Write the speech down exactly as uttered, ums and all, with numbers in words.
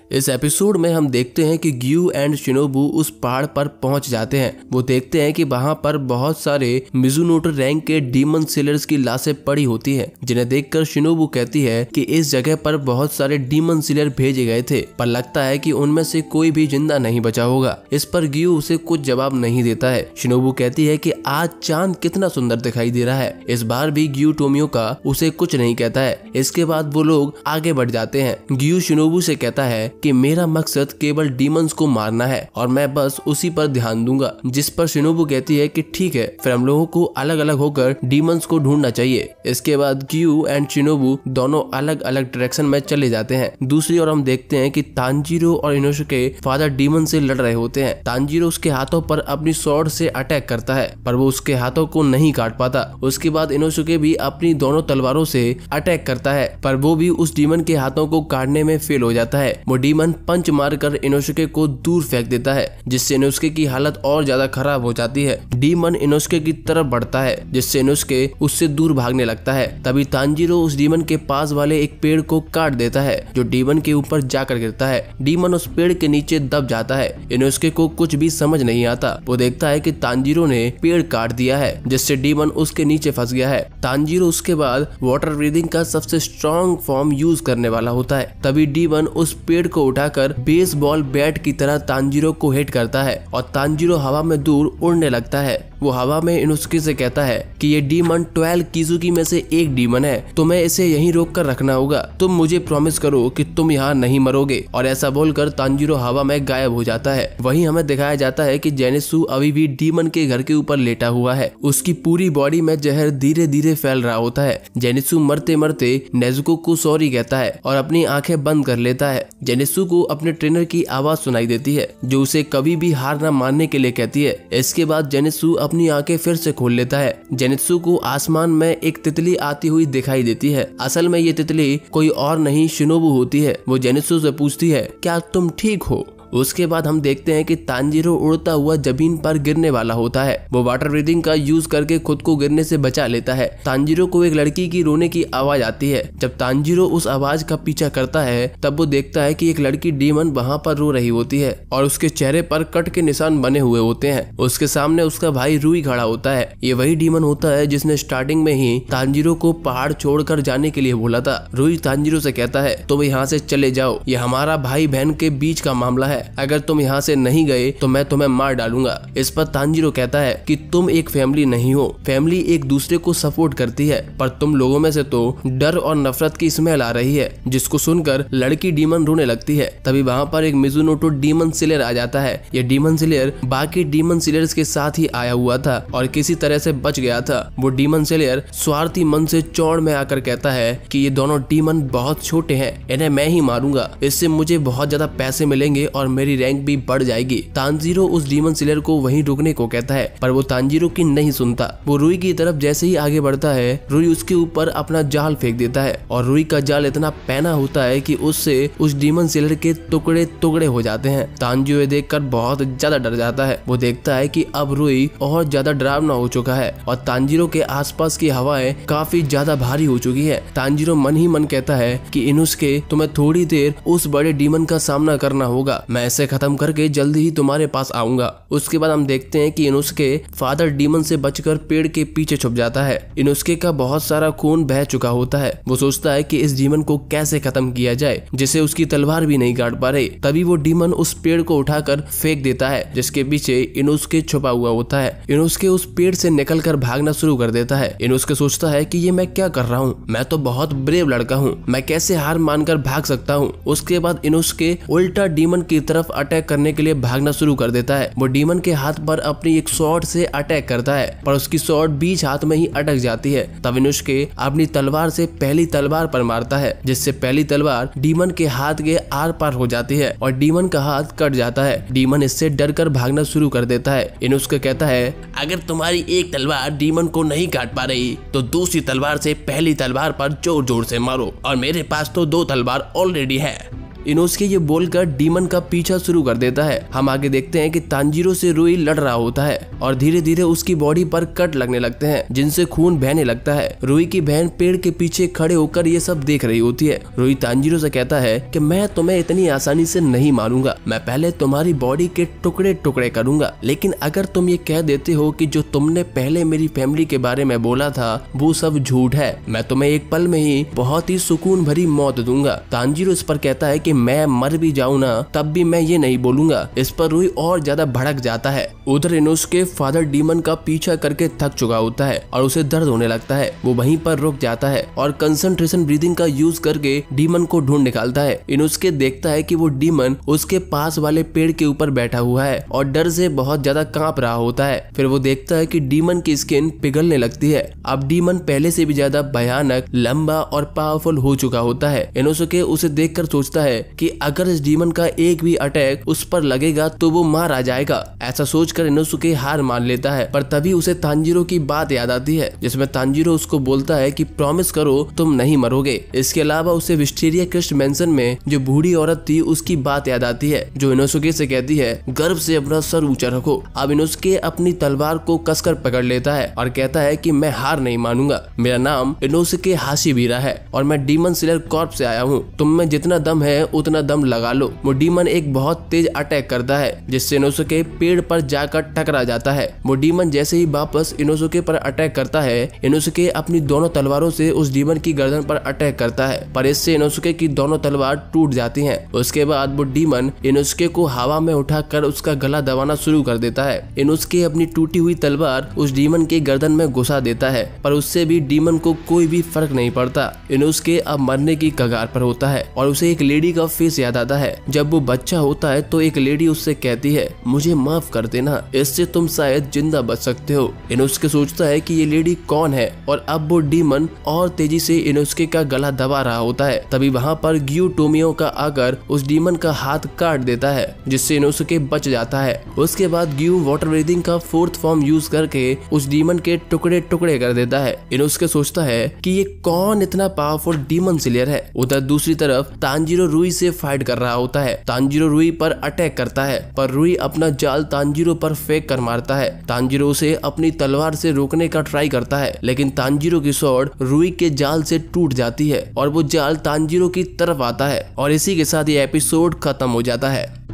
इस एपिसोड में हम देखते हैं कि ग्यू एंड शिनोबू उस पहाड़ पर पहुंच जाते हैं। वो देखते हैं कि वहां पर बहुत सारे मिजुनोटो रैंक के डीमन सेलर्स की लाशें पड़ी होती हैं, जिन्हें देखकर शिनोबू कहती है कि इस जगह पर बहुत सारे डीमन सेलर भेजे गए थे, पर लगता है कि उनमें से कोई भी जिंदा नहीं बचा होगा। इस पर ग्यू उसे कुछ जवाब नहीं देता है। शिनोबू कहती है कि आज चांद कितना सुंदर दिखाई दे रहा है। इस बार भी ग्यू टोमियोका उसे कुछ नहीं कहता है। इसके बाद वो लोग आगे बढ़ जाते हैं। ग्यू शिनोबू से कहता है कि मेरा मकसद केवल डीमंस को मारना है और मैं बस उसी पर ध्यान दूंगा, जिस पर शिनोबू कहती है कि ठीक है, फिर हम लोगों को अलग अलग होकर डीमंस को ढूंढना चाहिए। इसके बाद ग्यू एंड शिनोबू दोनों अलग अलग डायरेक्शन में चले जाते हैं। दूसरी ओर हम देखते हैं कि तांजीरो और इनोसुके फादर डीमन से लड़ रहे होते हैं। तांजीरो उसके हाथों पर अपनी स्वॉर्ड से अटैक करता है, पर वो उसके हाथों को नहीं काट पाता। उसके बाद इनोसुके भी अपनी दोनों तलवारों से अटैक करता है, पर वो भी उस डीमन के हाथों को काटने में फेल हो जाता है। वो डीमन पंच मारकर इनोसुके को दूर फेंक देता है, जिससे इनोसुके की हालत और ज्यादा खराब हो जाती है। डीमन इनोसुके की तरफ बढ़ता है, जिससे इनोसुके उससे दूर भागने लगता है। तभी तांजीरो उस डीमन के पास वाले एक पेड़ को काट देता है, जो डीमन के ऊपर जाकर गिरता है। डीमन उस पेड़ के नीचे दब जाता है। इनोसुके को कुछ भी समझ नहीं आता। वो देखता है कि तांजीरो ने पेड़ काट दिया है, जिससे डीमन उसके नीचे फंस गया है। तांजीरो उसके बाद वाटर ब्रीदिंग का सबसे स्ट्रॉन्ग फॉर्म यूज करने वाला होता है। तभी डीमन उस पेड़ को उठाकर बेसबॉल बैट की तरह तांजीरो को हिट करता है और तांजीरो हवा में दूर उड़ने लगता है। वो हवा में इनोसुके से कहता है कि ये डीमन ट्वेल्व किजुकी में से एक डीमन है, तुम्हें इसे यहीं रोक कर रखना होगा। तुम मुझे प्रॉमिस करो कि तुम यहाँ नहीं मरोगे। और ऐसा बोलकर तांजीरो हवा में गायब हो जाता है। वहीं हमें दिखाया जाता है कि जेनित्सु अभी भी डीमन के घर के ऊपर लेटा हुआ है। उसकी पूरी बॉडी में जहर धीरे धीरे फैल रहा होता है। जेनित्सु मरते मरते नेजुको को सॉरी कहता है और अपनी आंखें बंद कर लेता है। जेनित्सु को अपने ट्रेनर की आवाज सुनाई देती है, जो उसे कभी भी हार न मानने के लिए कहती है। इसके बाद जेनित्सु अपनी आंखें फिर से खोल लेता है। जेनित्सु को आसमान में एक तितली आती हुई दिखाई देती है। असल में ये तितली कोई और नहीं शिनोबू होती है। वो जेनित्सु से पूछती है, क्या तुम ठीक हो? उसके बाद हम देखते हैं कि तांजीरो उड़ता हुआ जमीन पर गिरने वाला होता है। वो वाटर ब्रीदिंग का यूज करके खुद को गिरने से बचा लेता है। तांजीरो को एक लड़की की रोने की आवाज आती है। जब तांजीरो उस आवाज का पीछा करता है, तब वो देखता है कि एक लड़की डीमन वहां पर रो रही होती है और उसके चेहरे पर कट के निशान बने हुए होते हैं। उसके सामने उसका भाई रुई खड़ा होता है। ये वही डीमन होता है जिसने स्टार्टिंग में ही तांजीरो को पहाड़ छोड़कर जाने के लिए बोला था। रुई तांजीरो से कहता है, तुम यहाँ से चले जाओ, ये हमारा भाई बहन के बीच का मामला है। अगर तुम यहाँ से नहीं गए तो मैं तुम्हें मार डालूंगा। इस पर तांजीरो कहता है कि तुम एक फैमिली नहीं हो। फैमिली एक दूसरे को सपोर्ट करती है, पर तुम लोगों में से तो डर और नफरत की स्मेल आ रही है। जिसको सुनकर लड़की डीमन रोने लगती है। तभी वहाँ पर एक मिजुनोटो डीमन सिलेर आ जाता है। ये डीमन सिलेर बाकी डीमन सिलेर्स के साथ ही आया हुआ था और किसी तरह से बच गया था। वो डीमन सिलेर स्वार्थी मन से चौड़ में आकर कहता है कि ये दोनों डीमन बहुत छोटे हैं, इन्हें मैं ही मारूंगा। इससे मुझे बहुत ज्यादा पैसे मिलेंगे और मेरी रैंक भी बढ़ जाएगी। तांजीरो उस डीमन सिलेर को वहीं रुकने को कहता है, पर वो तांजीरो की नहीं सुनता। वो रुई की तरफ जैसे ही आगे बढ़ता है, रुई उसके ऊपर अपना जाल फेंक देता है और रुई का जाल इतना पैना होता है कि उससे उस डीमन सिलेर के टुकड़े टुकड़े हो जाते हैं। तांजीरो ये देखकर बहुत ज्यादा डर जाता है। वो देखता है कि अब रुई और ज्यादा डरावना हो चुका है और तांजीरो के आसपास की हवाएं काफी ज्यादा भारी हो चुकी है। तांजीरो मन ही मन कहता है कि इनुसुके, तुम्हें थोड़ी देर उस बड़े डीमन का सामना करना होगा, मैं इसे खत्म करके जल्दी ही तुम्हारे पास आऊंगा। उसके बाद हम देखते हैं कि इनुसुके फादर डीमन से बचकर पेड़ के पीछे छुप जाता है। इनुसुके का बहुत सारा खून बह चुका होता है। वो सोचता है कि इस डीमन को कैसे खत्म किया जाए, जिसे उसकी तलवार भी नहीं काट पा रही। तभी वो डीमन उस पेड़ को उठाकर फेंक देता है, जिसके पीछे इनुसुके छुपा हुआ होता है। इनुसुके उस पेड़ से निकलकर भागना शुरू कर देता है। इनुसुके सोचता है कि ये मैं क्या कर रहा हूँ, मैं तो बहुत ब्रेव लड़का हूँ, मैं कैसे हार मानकर भाग सकता हूँ। उसके बाद इनुसुके उल्टा डीमन की तरफ अटैक करने के लिए भागना शुरू कर देता है। वो डीमन के हाथ पर अपनी एक स्वॉर्ड से अटैक करता है, पर उसकी स्वॉर्ड बीच हाथ में ही अटक जाती है। तब इनुसुके अपनी तलवार से पहली तलवार पर मारता है, जिससे पहली तलवार डीमन के हाथ के आर पार हो जाती है और डीमन का हाथ कट जाता है। डीमन इससे डरकर भागना शुरू कर देता है। इनुसुके कहता है, अगर तुम्हारी एक तलवार डीमन को नहीं काट पा रही तो दूसरी तलवार से पहली तलवार पर जोर जोर से मारो, और मेरे पास तो दो तलवार ऑलरेडी है। इनोसुके ये बोलकर डीमन का पीछा शुरू कर देता है। हम आगे देखते हैं कि तांजीरो से रुई लड़ रहा होता है और धीरे धीरे उसकी बॉडी पर कट लगने लगते हैं जिनसे खून बहने लगता है। रुई की बहन पेड़ के पीछे खड़े होकर ये सब देख रही होती है। रुई तांजीरो से कहता है कि मैं तुम्हें इतनी आसानी से नहीं मारूंगा, मैं पहले तुम्हारी बॉडी के टुकड़े टुकड़े करूंगा, लेकिन अगर तुम ये कह देते हो कि जो तुमने पहले मेरी फैमिली के बारे में बोला था वो सब झूठ है, मैं तुम्हें एक पल में ही बहुत ही सुकून भरी मौत दूंगा। तांजीरो इस पर कहता है कि मैं मर भी जाऊं ना तब भी मैं ये नहीं बोलूंगा। इस पर रुई और ज्यादा भड़क जाता है। उधर इनोसुके फादर डीमन का पीछा करके थक चुका होता है और उसे दर्द होने लगता है। वो वहीं पर रुक जाता है और कंसंट्रेशन ब्रीदिंग का यूज करके डीमन को ढूंढ निकालता है। इनोसुके देखता है कि वो डीमन उसके पास वाले पेड़ के ऊपर बैठा हुआ है और डर से बहुत ज्यादा कांप रहा होता है। फिर वो देखता है कि डीमन की स्किन पिघलने लगती है। अब डीमन पहले से भी ज्यादा भयानक, लंबा और पावरफुल हो चुका होता है। इनोसुके उसे देखकर सोचता है कि अगर इस डीमन का एक भी अटैक उस पर लगेगा तो वो मार आ जाएगा। ऐसा सोचकर इनोसुके हार मान लेता है, पर तभी उसे तांजीरो की बात याद आती है जिसमें तांजीरो उसको बोलता है कि प्रॉमिस करो तुम नहीं मरोगे। इसके अलावा उसे विस्टेरिया क्रिस्ट मैंसन में जो बूढ़ी औरत थी उसकी बात याद आती है जो इनोसुके से कहती है गर्व से अपना सर ऊंचा रखो। अब इनोसुके अपनी तलवार को कसकर पकड़ लेता है और कहता है कि मैं हार नहीं मानूंगा, मेरा नाम इनोसुके हाशिबिरा है और मैं डीमन स्लेयर कॉर्प से आया हूँ, तुम में जितना दम है उतना दम लगा लो। वो डीमन एक बहुत तेज अटैक करता है जिससे इनोसुके पेड़ पर जाकर टकरा जाता है। वो डीमन जैसे ही वापस इनोसुके पर अटैक करता है, इनोसुके अपनी दोनों तलवारों से उस डीमन की गर्दन पर अटैक करता है, पर इससे इनोसुके की दोनों तलवार टूट जाती हैं। उसके बाद वो डीमन इनोसुके को हवा में उठाकर उसका गला दबाना शुरू कर देता है। इनोसुके अपनी टूटी हुई तलवार उस डीमन के गर्दन में घुसा देता है, पर उससे भी डीमन को कोई भी फर्क नहीं पड़ता। इनोसुके अब मरने की कगार पर होता है और उसे एक लेडी का फेस याद आता है। जब वो बच्चा होता है तो एक लेडी उससे कहती है मुझे माफ कर देना, इससे तुम शायद जिंदा बच सकते हो। इनोसुके सोचता है कि ये लेडी कौन है और अब वो डीमन और तेजी से इनोसुके का गला दबा रहा होता है। तभी वहाँ पर ग्यू टोमियो का आकर उस डीमन का हाथ काट देता है जिससे इनोसुके बच जाता है। उसके बाद ग्यू वाटर ब्रीदिंग का फोर्थ फॉर्म यूज करके उस डीमन के टुकड़े टुकड़े कर देता है। इनोसुके सोचता है कि ये कौन इतना पावरफुल डीमन स्लेयर है। उधर दूसरी तरफ तांजीरो रुई से फाइट कर रहा होता है। तांजीरो रुई पर अटैक करता है पर रुई अपना जाल तांजीरो पर फेंक कर मारता है। तांजीरो उसे अपनी तलवार से रोकने का ट्राई करता है लेकिन तांजीरो की स्वॉर्ड रुई के जाल से टूट जाती है और वो जाल तांजीरो की तरफ आता है और इसी के साथ ये एपिसोड खत्म हो जाता है।